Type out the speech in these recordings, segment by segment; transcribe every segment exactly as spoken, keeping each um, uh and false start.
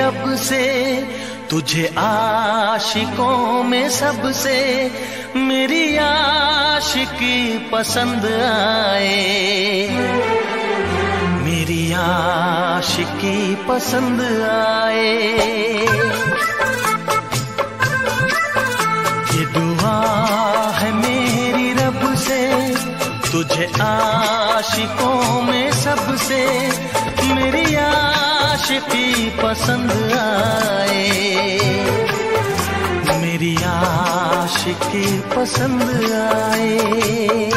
रब से, तुझे आशिकों में सबसे मेरी आशिकी पसंद आए, मेरी आशिकी पसंद आए। ये दुआ है मेरी रब से, तुझे आशिकों में सबसे मेरी आशिकी पसंद आए, मेरी आशिकी पसंद आए।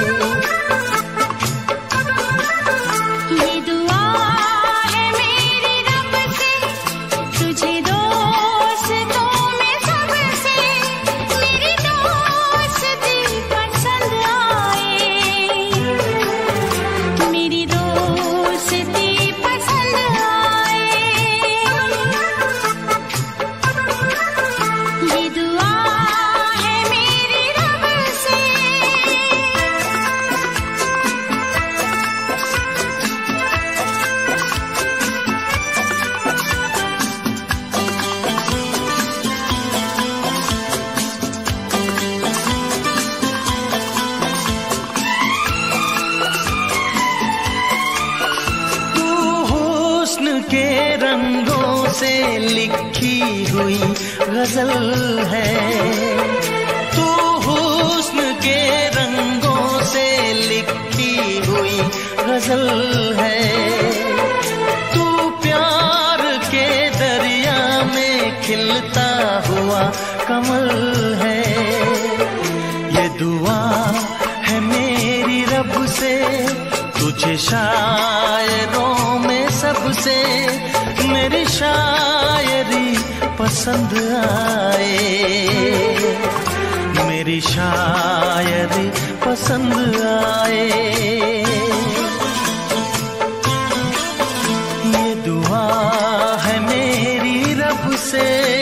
के रंगों से लिखी हुई गजल है, तू हुस्न के रंगों से लिखी हुई गजल है, तू प्यार के दरिया में खिलता हुआ कमल है। ये दुआ है मेरी रब से, तुझे शायरों में सबसे मेरी शायरी पसंद आए, मेरी शायरी पसंद आए। ये दुआ है मेरी रब से।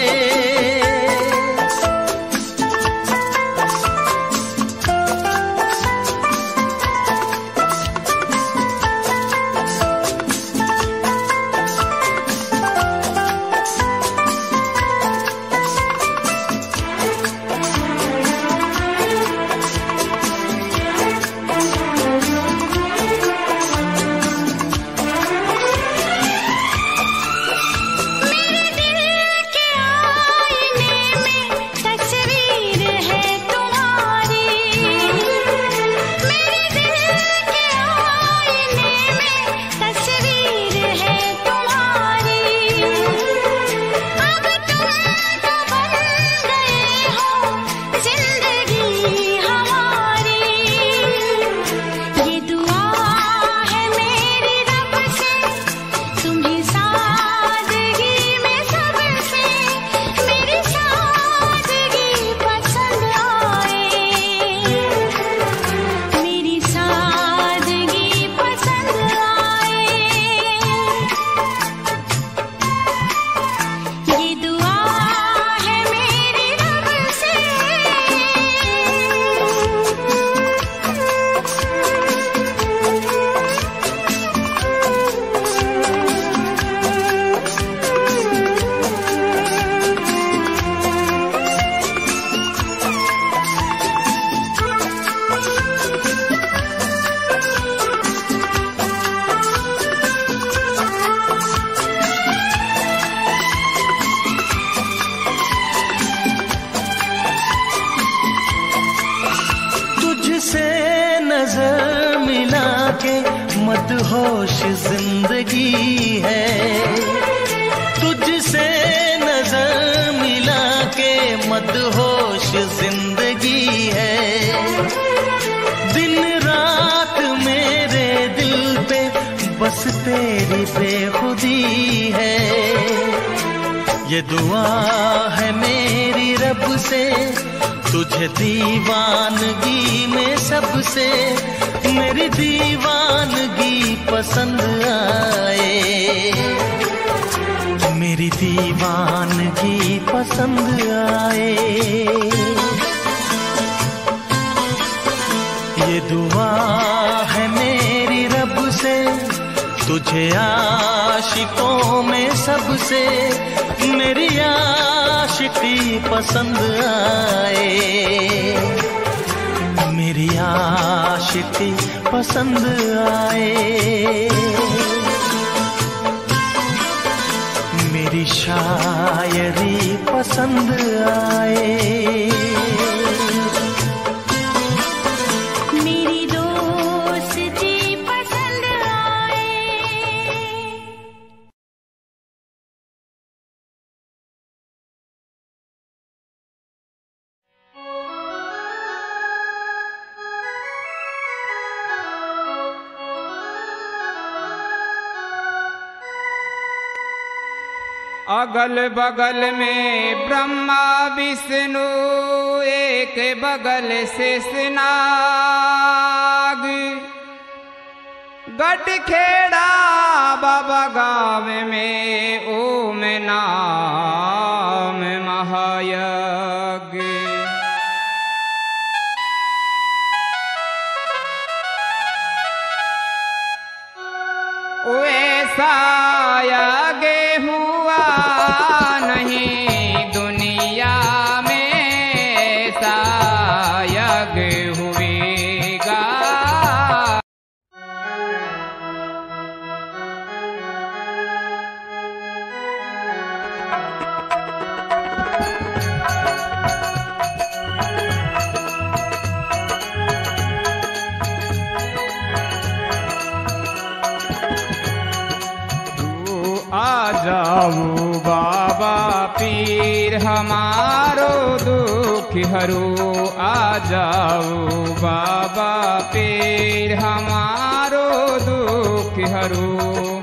नजर मिला के मदहोश जिंदगी है, तुझसे नजर मिला के मदहोश जिंदगी है। दिन रात मेरे दिल पे बस तेरी बेखुदी है। ये दुआ है मेरी रब से, तुझे दीवानगी में सबसे मेरी दीवानगी पसंद आए, मेरी दीवानगी पसंद आए। ये दुआ है मेरी रब से, तुझे आशिकों में सबसे मेरी आशिकी पसंद आए, मेरी आशिकी पसंद आए, मेरी शायरी पसंद आए, मेरी दोस्ती पसंद आए। अगल बगल में ब्रह्मा विष्णु, एक बगल से नाग, गटखेड़ा बाबा गाँव में ओम नाम महायज्ञ। वैसा यज्ञ हुआ नहीं दुनिया में, ऐसा यज्ञ हुएगा। आ जाओ बाबा पीर हमारो दुख हरू, आ जाओ बाबा पीर हमारो दुख हरू।